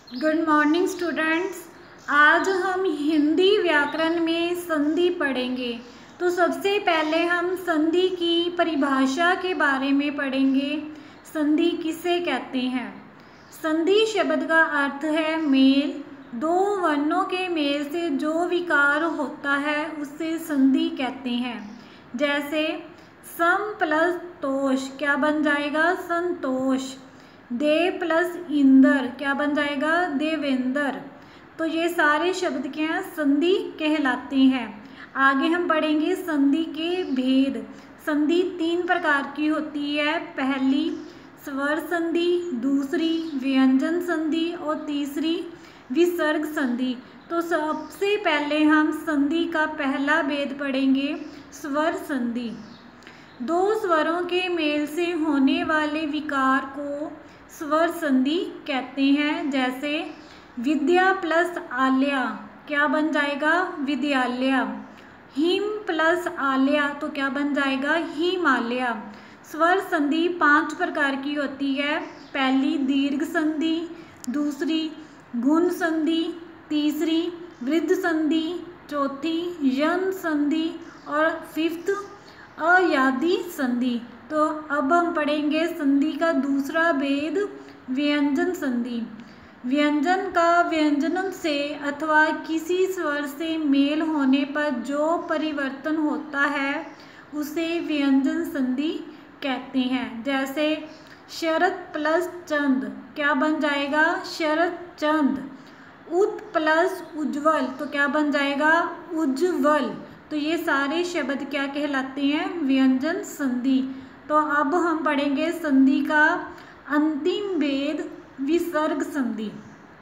Good morning students. आज हम हिंदी व्याकरण में संधि पढ़ेंगे। तो सबसे पहले हम संधि की परिभाषा के बारे में पढ़ेंगे। संधि किसे कहते हैं? संधि शब्द का अर्थ है मेल। दो वर्णों के मेल से जो विकार होता है उसे संधि कहते हैं। जैसे सम प्लस तोष क्या बन जाएगा? संतोष। देव प्लस इंदर क्या बन जाएगा? देवेंद्र। तो ये सारे शब्द क्या हैं? संधि कहलाते हैं। आगे हम पढ़ेंगे संधि के भेद। संधि 3 प्रकार की होती है। पहली स्वर संधि, दूसरी व्यंजन संधि और तीसरी विसर्ग संधि। तो सबसे पहले हम संधि का पहला भेद पढ़ेंगे, स्वर संधि। दो स्वरों के मेल से होने वाले विकार को स्वर संधि कहते हैं। जैसे विद्या प्लस आल्या क्या बन जाएगा? विद्यालया। हिम प्लस आल्या तो क्या बन जाएगा? हिमालया। स्वर संधि 5 प्रकार की होती है। पहली दीर्घ संधि, दूसरी गुण संधि, तीसरी वृद्ध संधि, चौथी यन संधि और फिफ्थ अयादि संधि। तो अब हम पढ़ेंगे संधि का दूसरा भेद, व्यंजन संधि। व्यंजन का व्यंजन से अथवा किसी स्वर से मेल होने पर जो परिवर्तन होता है उसे व्यंजन संधि कहते हैं। जैसे शरद प्लस चंद क्या बन जाएगा? शरद चंद। उत प्लस उज्ज्वल तो क्या बन जाएगा? उज्ज्वल। तो ये सारे शब्द क्या कहलाते हैं? व्यंजन संधि। तो अब हम पढ़ेंगे संधि का अंतिम भेद, विसर्ग संधि।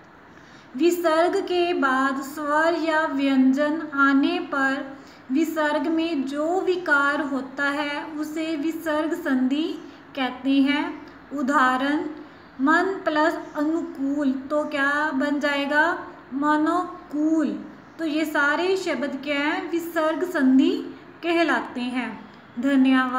विसर्ग के बाद स्वर या व्यंजन आने पर विसर्ग में जो विकार होता है उसे विसर्ग संधि कहते हैं। उदाहरण मन प्लस अनुकूल तो क्या बन जाएगा? मनोकूल। तो ये सारे शब्द क्या हैं? विसर्ग संधि कहलाते हैं। धन्यवाद।